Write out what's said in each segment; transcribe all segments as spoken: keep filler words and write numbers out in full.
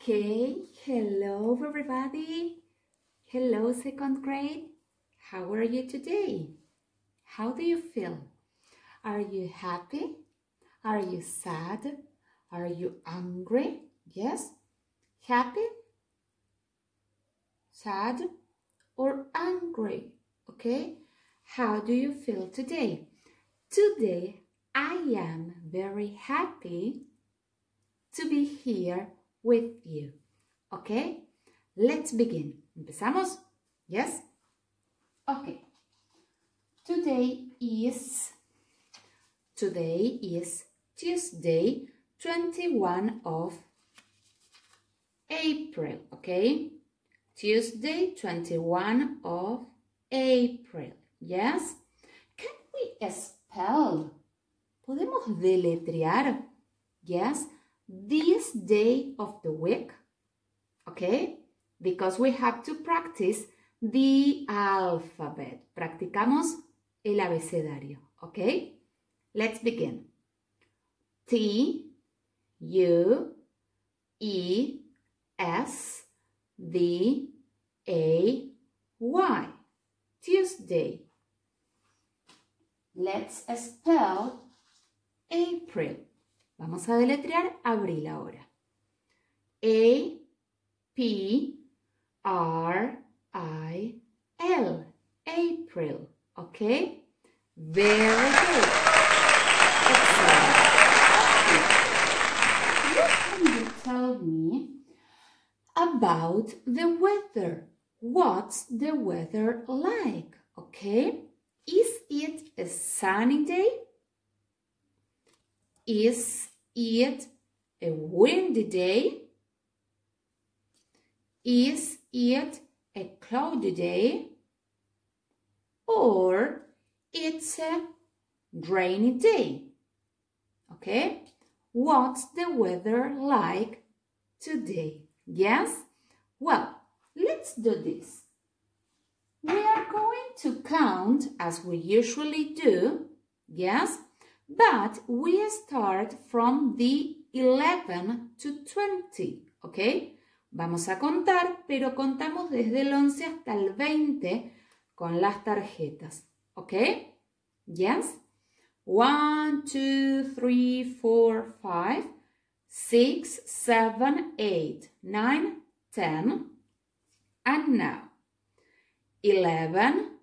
Okay, hello everybody. Hello second grade. How are you today? How do you feel? Are you happy? Are you sad? Are you angry? Yes? Happy? Sad? Or angry? Okay? How do you feel today? Today I am very happy to be here with you. Okay? Let's begin. ¿Empezamos? Yes? Okay. Today is Today is Tuesday, twenty-first of April, okay? Tuesday, twenty-first of April, yes? Can we spell? ¿Podemos deletrear? Yes? This day of the week, okay? Because we have to practice the alphabet. Practicamos el abecedario, okay? Let's begin. T, U, E, S, D, A, Y. Tuesday. Let's spell April. Vamos a deletrear abril ahora. A, P, R, I, L. April. Okay? Very good. Excellent. Okay. What can you tell me about the weather? What's the weather like? Okay? Is it a sunny day? Is it a windy day? Is it a cloudy day? Or it's a rainy day? Okay? What's the weather like today? Yes? Well, let's do this. We are going to count as we usually do, yes? But we start from the eleven to twenty, ¿ok? Vamos a contar, pero contamos desde el once hasta el veinte con las tarjetas, ¿ok? Yes? one, two, three, four, five, six, seven, eight, nine, ten, and now eleven,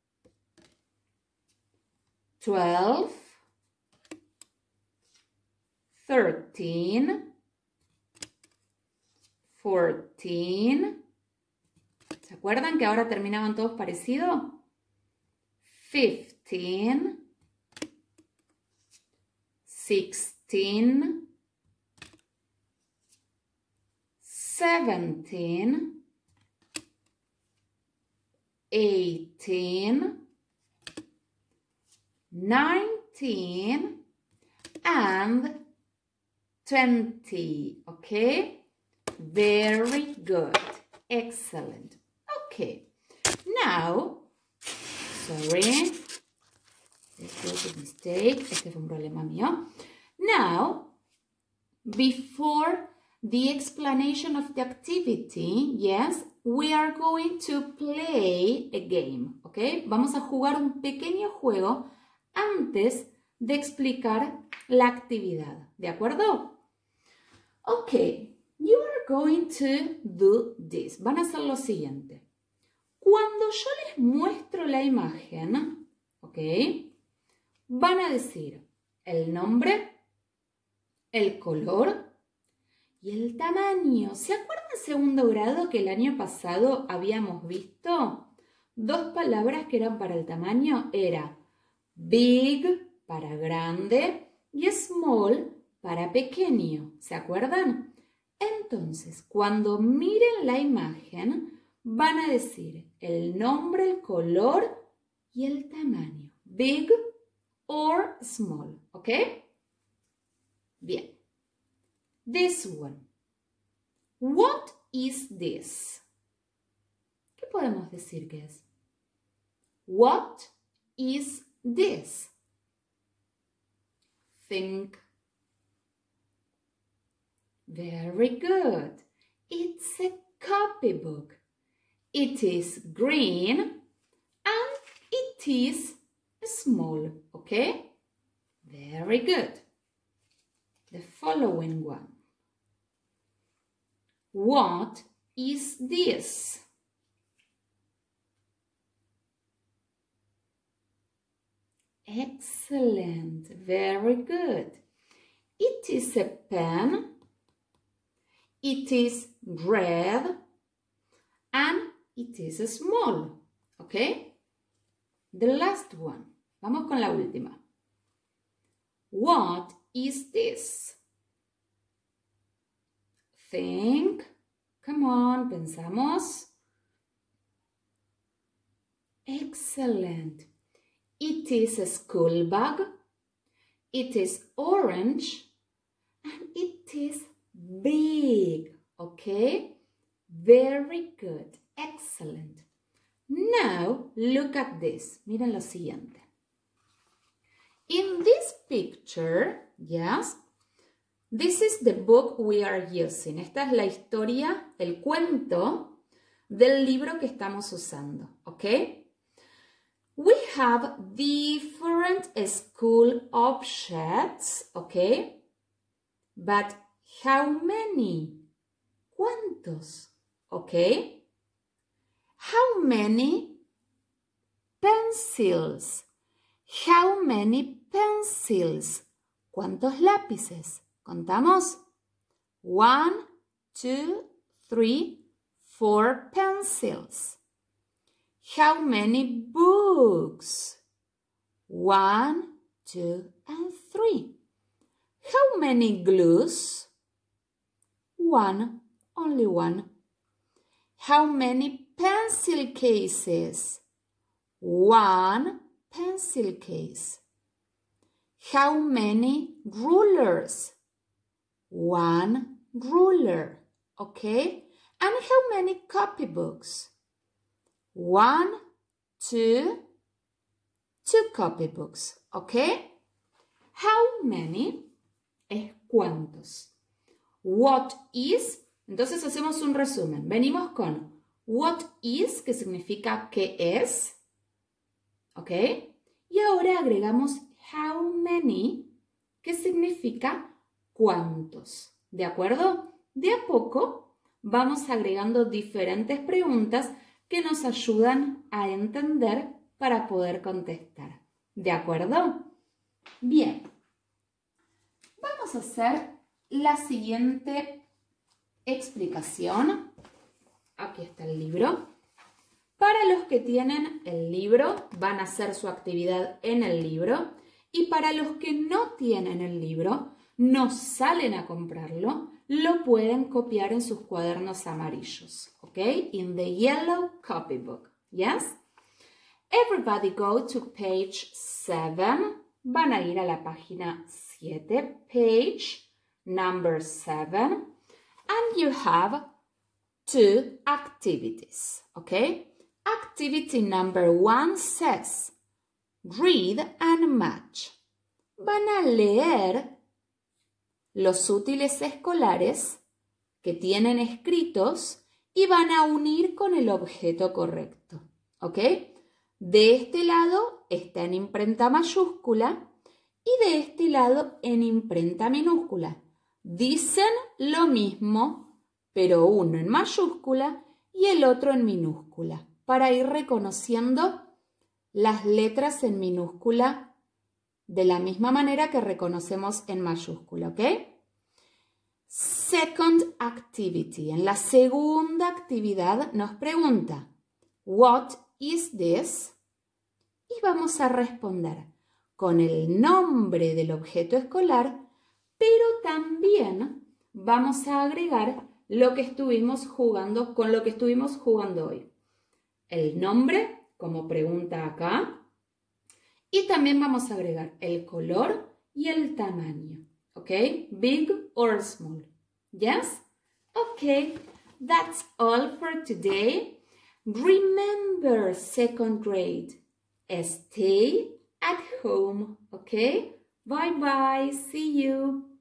twelve, thirteen, fourteen. ¿Se acuerdan que ahora terminaban todos parecidos? fifteen, sixteen, seventeen, eighteen, nineteen, and twenty, okay? Very good. Excellent. Okay. Now, sorry. This was a mistake. Este fue un problema mío. Now, before the explanation of the activity, yes, we are going to play a game, okay? Vamos a jugar un pequeño juego antes de explicar la actividad, ¿de acuerdo? Okay, you are going to do this. Van a hacer lo siguiente. Cuando yo les muestro la imagen, ok, van a decir el nombre, el color y el tamaño. ¿Se acuerdan en segundo grado que el año pasado habíamos visto dos palabras que eran para el tamaño? Era big para grande y small para pequeño. ¿Se acuerdan? Entonces, cuando miren la imagen, van a decir el nombre, el color y el tamaño. Big or small, ¿ok? Bien. This one. What is this? ¿Qué podemos decir que es? What is this? Think. Very good. It's a copybook. It is green and it is small, okay? Very good. The following one. What is this? Excellent, very good. It is a pen. It is red and it is small, okay? The last one. Vamos con la última. What is this? Think. Come on, pensamos. Excellent. It is a school bag. It is orange and it is big, okay? Very good. Excellent. Now, look at this. Miren lo siguiente. In this picture, yes, this is the book we are using. Esta es la historia, el cuento del libro que estamos usando, okay? We have different school objects, okay? But how many? ¿Cuántos? Okay? How many pencils? How many pencils? ¿Cuántos lápices? ¿Contamos? One, two, three, four pencils. How many books? One, two, and three. How many glues? One, only one. How many pencil cases? One pencil case. How many rulers? One ruler, okay? And how many copybooks? One, two, two copybooks, okay? How many es cuántos. What is, entonces hacemos un resumen. Venimos con what is, que significa qué es, ¿ok? Y ahora agregamos how many, que significa cuántos, ¿de acuerdo? De a poco vamos agregando diferentes preguntas que nos ayudan a entender para poder contestar, ¿de acuerdo? Bien, vamos a hacer la siguiente explicación. Aquí está el libro. Para los que tienen el libro, van a hacer su actividad en el libro. Y para los que no tienen el libro, no salen a comprarlo, lo pueden copiar en sus cuadernos amarillos. ¿Ok? In the yellow copybook. Yes? Everybody go to page seven. Van a ir a la página siete. Page number seven. And you have two activities. ¿Ok? Activity number one says, read and match. Van a leer los útiles escolares que tienen escritos y van a unir con el objeto correcto. ¿Ok? De este lado está en imprenta mayúscula y de este lado en imprenta minúscula. Dicen lo mismo, pero uno en mayúscula y el otro en minúscula, para ir reconociendo las letras en minúscula de la misma manera que reconocemos en mayúscula, ¿ok? Second activity. En la segunda actividad nos pregunta, what is this? Y vamos a responder con el nombre del objeto escolar, pero también vamos a agregar lo que estuvimos jugando, con lo que estuvimos jugando hoy. El nombre, como pregunta acá, y también vamos a agregar el color y el tamaño, ¿ok? Big or small, yes? Okay, that's all for today. Remember second grade, stay at home, okay? Bye bye, see you.